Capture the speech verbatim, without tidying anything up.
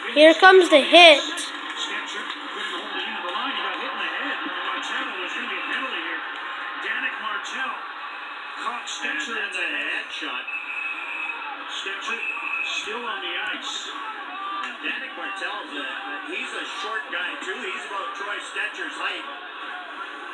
Here comes the hit. Stecher couldn't hold it into the line. He got hit in the head. Martel was going to be a penalty here. Danick Martel caught Stecher in the head shot. Stecher still on the ice. And Danick Martel's a, he's a short guy too. He's about Troy Stecher's height.